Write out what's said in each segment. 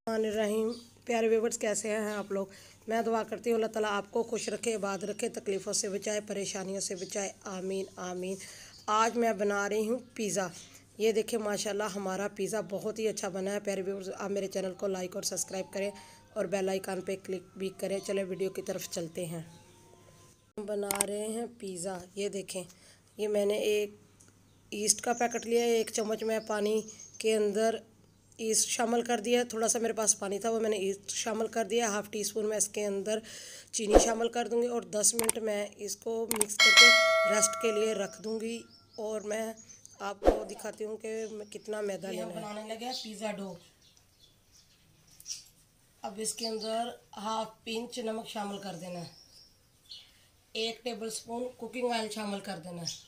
रहीम। प्यारे व्यूवर्स, कैसे हैं आप लोग। मैं दुआ करती हूँ अल्लाह ताला आपको खुश रखे, आबाद रखे, तकलीफ़ों से बचाए, परेशानियों से बचाए, आमीन आमीन। आज मैं बना रही हूँ पिज़्ज़ा। ये देखिए माशाल्लाह हमारा पिज़्ज़ा बहुत ही अच्छा बना है। प्यारे व्यूवर्स, आप मेरे चैनल को लाइक और सब्सक्राइब करें और बेल आइकन पे क्लिक भी करें। चले वीडियो की तरफ चलते हैं। हम बना रहे हैं पिज़्ज़ा। ये देखें, ये मैंने एक ईस्ट का पैकेट लिया है। 1 चम्मच मैं पानी के अंदर ईस्ट शामिल कर दिया। थोड़ा सा मेरे पास पानी था, वो मैंने ईस्ट शामिल कर दिया। हाफ़ टी स्पून मैं इसके अंदर चीनी शामिल कर दूंगी और 10 मिनट मैं इसको मिक्स करके रेस्ट के लिए रख दूंगी। और मैं आपको दिखाती हूँ कि कितना मैदा लेना है। बनाने लगे पिज़्ज़ा डो। अब इसके अंदर हाफ पिंच नमक शामिल कर देना है। 1 टेबल स्पून कुकिंग ऑयल शामिल कर देना है।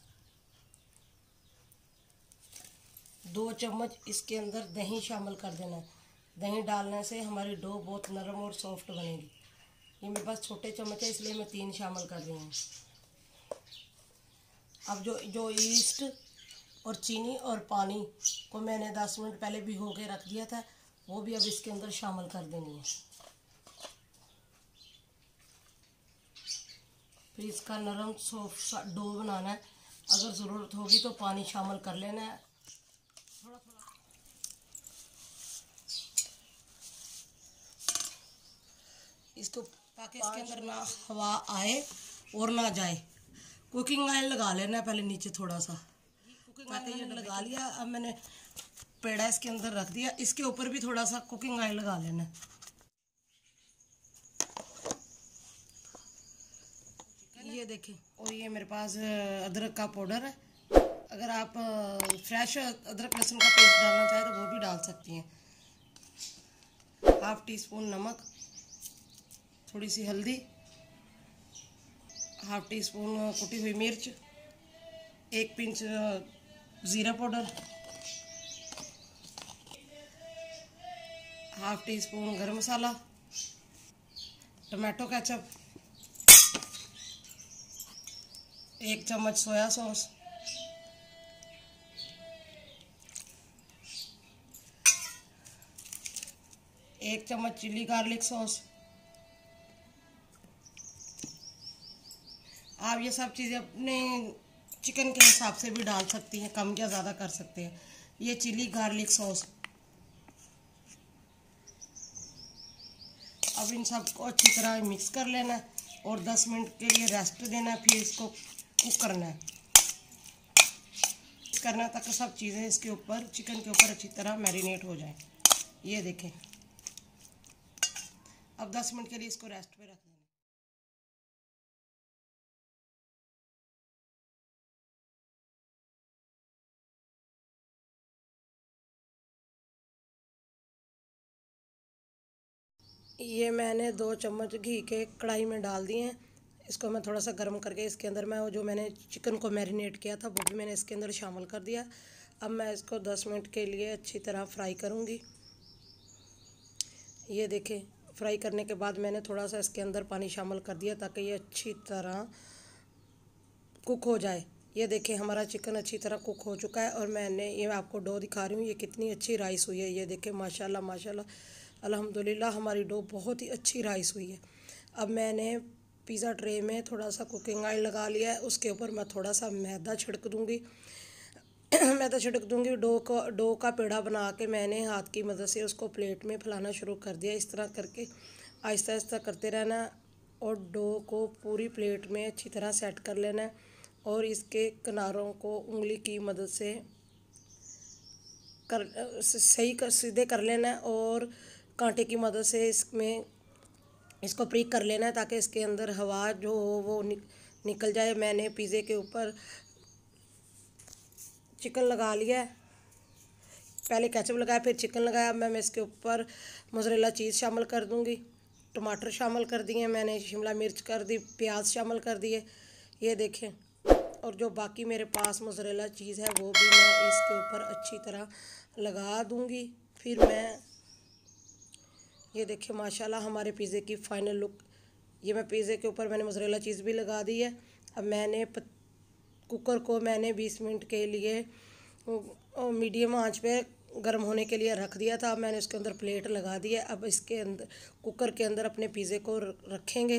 2 चम्मच इसके अंदर दही शामिल कर देना है। दही डालने से हमारी डो बहुत नरम और सॉफ्ट बनेगी। ये मेरे पास छोटे चम्मच है, इसलिए मैं 3 शामिल कर रही हूँ। अब जो ईस्ट और चीनी और पानी को मैंने 10 मिनट पहले भिगो के रख दिया था, वो भी अब इसके अंदर शामिल कर देनी है। फिर इसका नरम सॉफ्ट डो बनाना है। अगर ज़रूरत होगी तो पानी शामिल कर लेना है थोड़ा थोड़ा। इसको ताकि इसके अंदर ना हवा आए और ना जाए। कुकिंग ऑयल लगा लेना है पहले नीचे थोड़ा सा। कुकिंग ऑयल ये लगा लिया। अब मैंने पेड़ा इसके अंदर रख दिया। इसके ऊपर भी थोड़ा सा कुकिंग ऑयल लगा लेना है। ये देखें, और ये मेरे पास अदरक का पाउडर है। अगर आप फ्रेश अदरक लहसुन का पेस्ट डालना चाहे तो वो भी डाल सकती हैं। हाफ टी स्पून नमक, थोड़ी सी हल्दी, हाफ टी स्पून कुटी हुई मिर्च, 1 पिंच ज़ीरा पाउडर, हाफ टी स्पून गरम मसाला, टमाटो केचप, 1 चम्मच सोया सॉस, एक चम्मच चिली गार्लिक सॉस। आप ये सब चीज़ें अपने चिकन के हिसाब से भी डाल सकती हैं, कम या ज़्यादा कर सकते हैं। ये चिली गार्लिक सॉस। अब इन सबको अच्छी तरह मिक्स कर लेना है और 10 मिनट के लिए रेस्ट देना है। फिर इसको कुक करना है। करना ताकि सब चीज़ें इसके ऊपर, चिकन के ऊपर अच्छी तरह मैरिनेट हो जाए। ये देखें, अब 10 मिनट के लिए इसको रेस्ट पे रख देना। ये मैंने 2 चम्मच घी के कढ़ाई में डाल दिए हैं। इसको मैं थोड़ा सा गर्म करके इसके अंदर मैं जो मैंने चिकन को मैरिनेट किया था वो भी मैंने इसके अंदर शामिल कर दिया। अब मैं इसको 10 मिनट के लिए अच्छी तरह फ्राई करूँगी। ये देखें, फ्राई करने के बाद मैंने थोड़ा सा इसके अंदर पानी शामिल कर दिया ताकि ये अच्छी तरह कुक हो जाए। ये देखें, हमारा चिकन अच्छी तरह कुक हो चुका है और ये आपको डो दिखा रही हूँ, ये कितनी अच्छी राइस हुई है। ये देखें माशाल्लाह माशाल्लाह अल्हम्दुलिल्लाह हमारी डो बहुत ही अच्छी राइस हुई है। अब मैंने पिज़्ज़ा ट्रे में थोड़ा सा कुकिंग ऑयल लगा लिया है। उसके ऊपर मैं थोड़ा सा मैदा छिड़क दूँगी। मैदा छिड़क दूँगी। डो का पेड़ा बना के मैंने हाथ की मदद से उसको प्लेट में फैलाना शुरू कर दिया। इस तरह करके आहिस्ता आहिस्ता करते रहना और डो को पूरी प्लेट में अच्छी तरह सेट कर लेना है और इसके किनारों को उंगली की मदद से सीधे कर लेना है और कांटे की मदद से इसको प्रीक कर लेना है ताकि इसके अंदर हवा जो हो वो निकल जाए। मैंने पिज़्ज़े के ऊपर चिकन लगा लिया है। पहले केचप लगाया, फिर चिकन लगाया। मैं इसके ऊपर मोज़रेला चीज़ शामिल कर दूंगी। टमाटर शामिल कर दिए मैंने, शिमला मिर्च कर दी, प्याज शामिल कर दिए। ये देखें, और जो बाकी मेरे पास मोज़रेला चीज़ है वो भी मैं इसके ऊपर अच्छी तरह लगा दूंगी। फिर ये देखें माशाल्लाह हमारे पिज़्ज़े की फ़ाइनल लुक। ये मैं पिज़्ज़े के ऊपर मैंने मोज़रेला चीज़ भी लगा दी है। अब मैंने कुकर को 20 मिनट के लिए मीडियम आंच पे गर्म होने के लिए रख दिया था। अब मैंने उसके अंदर प्लेट लगा दी है। अब इसके अंदर कुकर के अंदर अपने पिज़्ज़े को रखेंगे।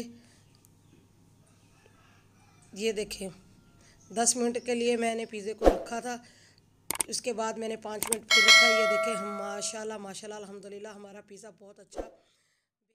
ये देखें 10 मिनट के लिए मैंने पिज़्ज़े को रखा था। इसके बाद मैंने 5 मिनट फिर रखा। ये देखें हम माशाल्लाह माशाल्लाह अल्हम्दुलिल्लाह हमारा पिज़्ज़ा बहुत अच्छा